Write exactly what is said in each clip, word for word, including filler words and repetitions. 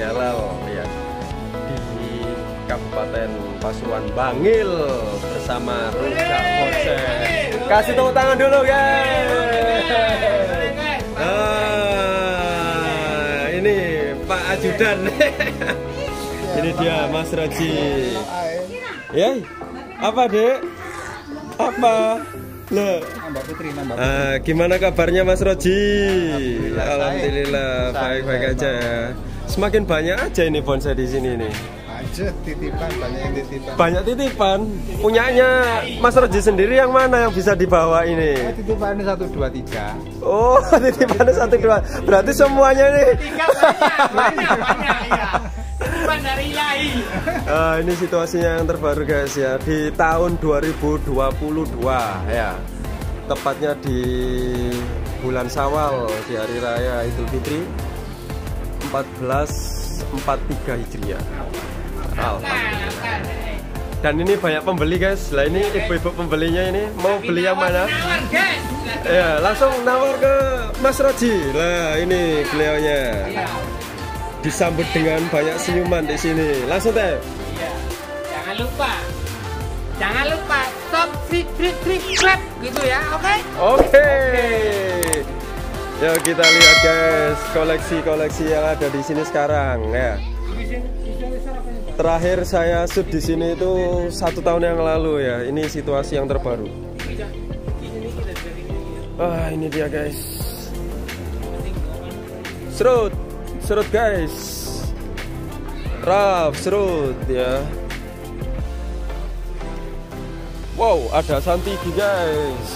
halal ya di Kabupaten Pasuruan Bangil bersama Rujak Bonse. Kasih tepuk tangan dulu guys. Nah, ini Pak Ajudan. Ini dia Mas Roji. Ya, apa dek? Apa? Loh. Mbak Putri, Mbak Putri. Ah, gimana kabarnya Mas Roji? Alhamdulillah baik-baik aja. Semakin banyak aja ini bonsai di sini nih. Aja titipan, banyak yang titipan. Banyak titipan. Punyanya Mas Roji sendiri yang mana yang bisa dibawa ini? Oh, titipan satu dua tiga. Oh, titipan satu dua. Berarti semuanya nih. Tiga banyak, banyak, banyak ya. Titipan dari ilahi. Ah, ini situasinya yang terbaru guys ya di tahun dua ribu dua puluh dua ya. Tepatnya di bulan Syawal di hari raya Idul Fitri empat belas empat puluh tiga Hijriah. Alhamdulillah. Dan ini banyak pembeli guys. Lah ini ibu-ibu pembelinya ini mau beli yang mana? Ya, langsung nawar ke Mas Roji. Lah ini beliaunya. Disambut dengan banyak senyuman di sini. Langsung deh. Iya. Jangan lupa. Jangan lupa subscribe gitu ya, oke? Okay? Oke. Okay. Yuk kita lihat guys koleksi-koleksi yang ada di sini sekarang ya. Terakhir saya shoot di sini itu satu tahun yang lalu ya. Ini situasi yang terbaru. Ah ini dia guys. Serut, serut guys. Raf, serut ya. Wow, ada Santigi guys.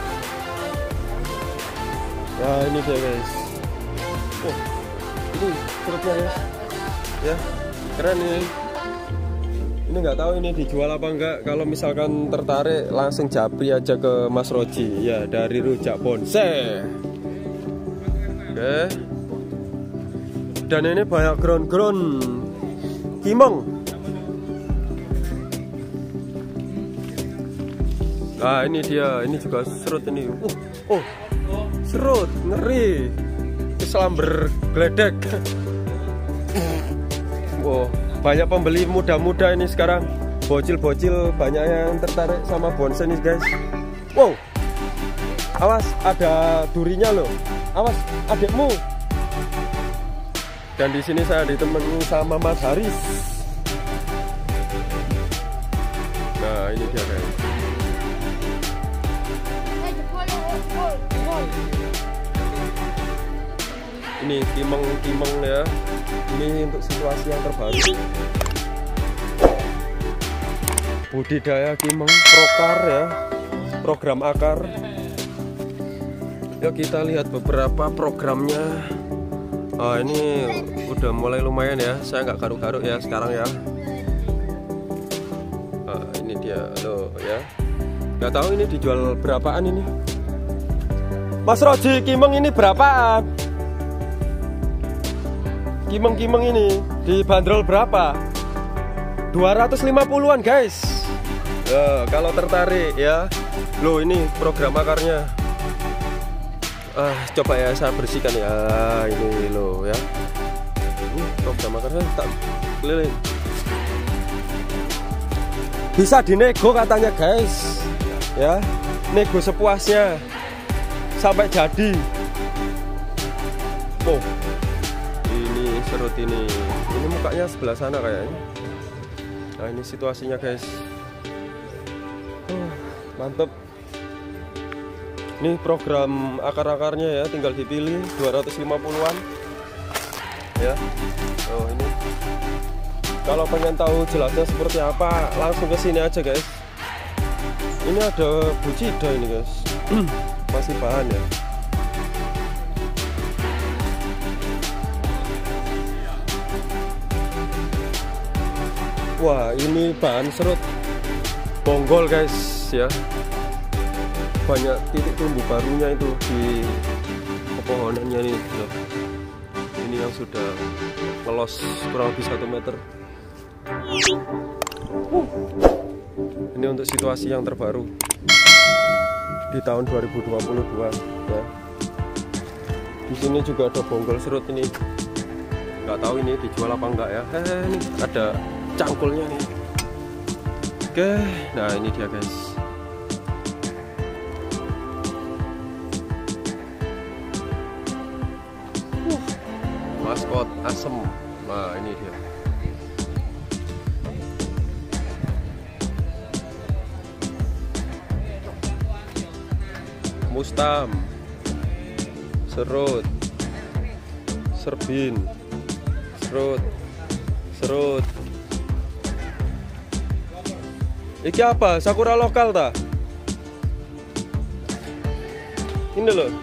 Nah ini dia guys. Oh, ini serutnya guys. Ya, keren ini. Ini nggak tahu ini dijual apa enggak. Kalau misalkan tertarik langsung japri aja ke Mas Roji ya dari Rujak Bonse. Oke. Dan ini banyak ground-ground kimong. Nah ini dia, ini juga serut ini. Uh, oh, serut, ngeri. Islam bergeledek. Wow, banyak pembeli muda-muda ini sekarang. Bocil-bocil banyak yang tertarik sama bonsai nih guys. Wow, awas ada durinya loh. Awas adikmu. Dan di sini saya ditemani sama Mas Haris. Nah ini dia guys. Ini kimeng-kimeng ya. Ini untuk situasi yang terbaru. Budidaya kimeng prokar ya. Program akar. Yuk kita lihat beberapa programnya. Ah, ini udah mulai lumayan ya. Saya nggak garuk-garuk ya sekarang ya. Ah, ini dia loh ya. Nggak tahu ini dijual berapaan ini. Mas Roji, kimeng ini berapaan? Kimeng-kimeng ini dibanderol berapa? dua ratus lima puluhan guys. Ya, kalau tertarik ya. Loh ini program akarnya. Ah, coba ya saya bersihkan ya. Ini loh ya. Ini program akarnya tak keliling. Bisa dinego katanya guys. Ya, nego sepuasnya sampai jadi. Oh, ini serut ini. Ini mukanya sebelah sana kayaknya. Nah ini situasinya guys. Oh, mantep. Ini program akar-akarnya ya, tinggal dipilih dua ratus lima puluhan. Ya. Oh ini. Kalau pengen tahu jelasnya seperti apa, langsung ke sini aja guys. Ini ada bucida ini guys. Masih bahan ya. Wah ini bahan serut bonggol guys ya. Banyak titik tumbuh barunya itu di pepohonannya nih loh. Ini yang sudah ngelos kurang lebih satu meter. Ini untuk situasi yang terbaru di tahun dua ribu dua puluh dua ya. Di sini juga ada bonggol serut ini. nggak tahu ini dijual apa enggak ya. Hehehe, ini ada cangkulnya nih. Oke, nah ini dia guys. Uh, maskot asem. Nah ini dia. Mustam, serut, serbin, serut, serut. Iki apa? Sakura lokal ta? Ini loh.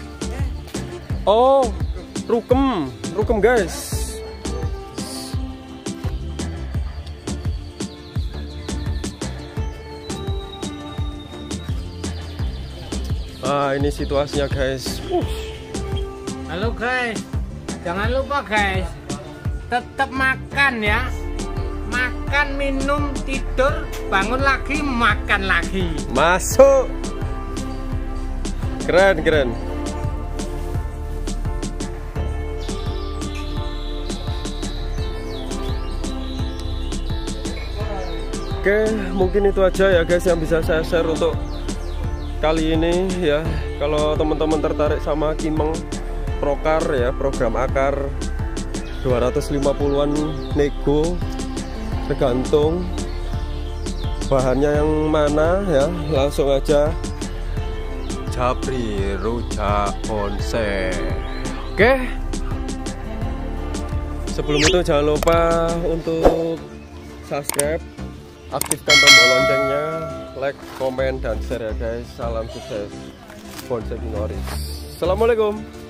Oh, rukem, rukem guys. Ah, ini situasinya guys. Uh. Halo guys, jangan lupa guys, tetap makan ya. Makan, minum, tidur, bangun lagi, makan lagi. Masuk. Keren, keren. Oke, mungkin itu aja ya guys yang bisa saya share untuk kali ini ya. Kalau teman-teman tertarik sama Kimeng Prokar ya, program akar dua ratus lima puluhan nego, tergantung bahannya yang mana ya, langsung aja Japri Rujak Bonsai. Oke, sebelum itu jangan lupa untuk subscribe, aktifkan tombol loncengnya, like, komen, dan share ya guys. Salam sukses Bonsai Kinoris. Assalamualaikum.